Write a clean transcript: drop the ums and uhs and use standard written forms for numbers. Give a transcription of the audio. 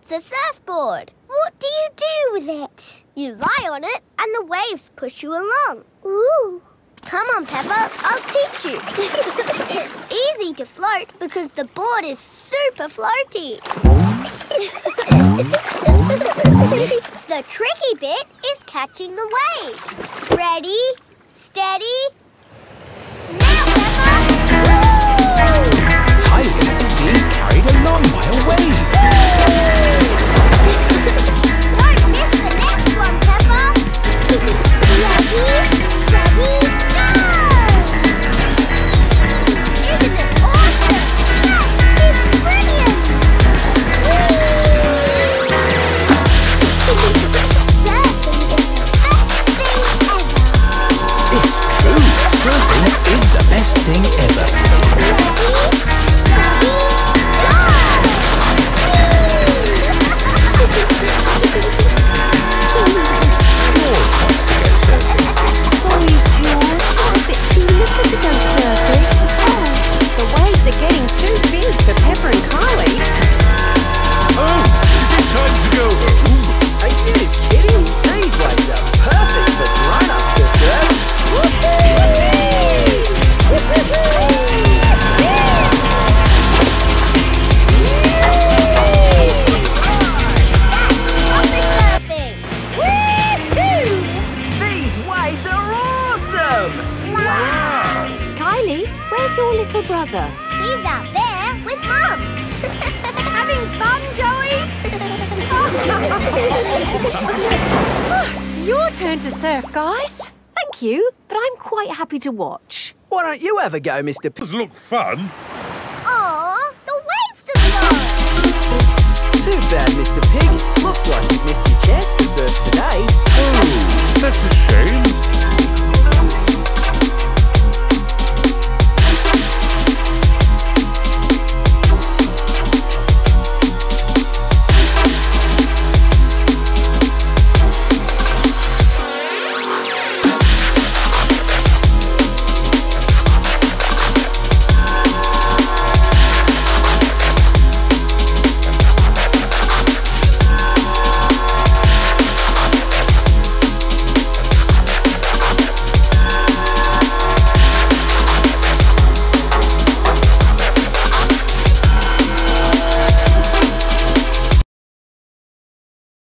That's a surfboard. What do you do with it? You lie on it and the waves push you along. Ooh. Come on, Peppa, I'll teach you. It's easy to float because the board is super floaty. The tricky bit is catching the wave. Ready, steady, now, Peppa! Kylie is being carried along by a wave. Don't miss the next one, Peppa. Ready, steady, go! Isn't it awesome? Yes, it's brilliant! Surfing is the best thing ever. It's true, surfing is the best thing ever. Ready, steady, go! George wants to go surfing. Sorry, George. I'm a bit too little to go surfing. Oh, the waves are getting too big for Peppa and Kylie. Oh, is it time to go home? Are you kidding? These waves are perfect for grown-ups to surf. Surfing! These waves are awesome! Wow! Kylie, where's your little brother? He's out there with Mum. Having fun, Joey? Your turn to surf, guys. Thank you, but I'm quite happy to watch. Why don't you have a go, Mr. P? Does look fun. Aw, the waves have gone. Too bad, Mr. Pig. Looks like you've missed your chance to surf today. Oh, that's a shame.